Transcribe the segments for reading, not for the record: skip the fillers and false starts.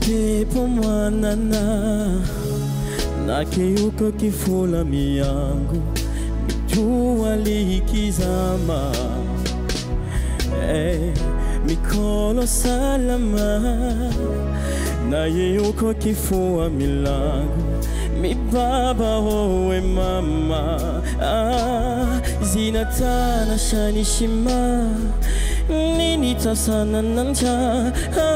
upepo mwanana na kiuko kifula miyangu, jua likizama, mikono salama na yuko kifua milangu, mi baba wewe mama, zinatana shanishima nini tasana nanja,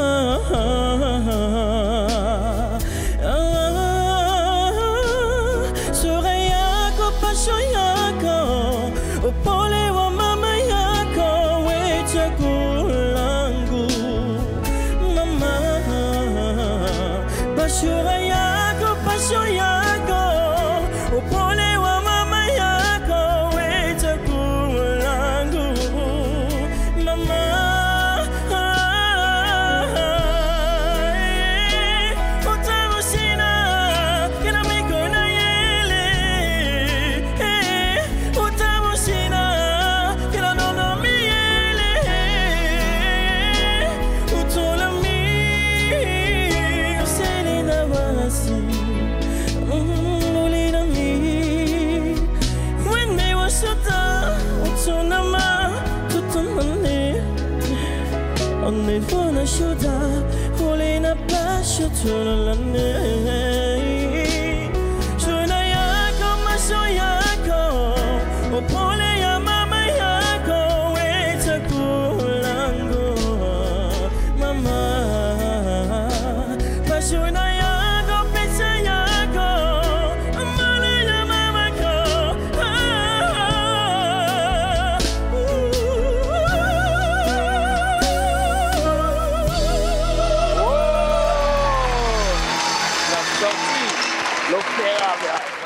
sura yako pasho yako upole wa mama yako, we chaguo langu mama, sura yako pasho yako upole wa mama yako, we chaguo langu mama. On est venu chuta, on n'a pas chuté l'année. Je n'ai comme ma soyako, au pole ya mama yako, we takulango, mama. Pasuna yako, pesa yako, amale ya mama ko. Lo que habla.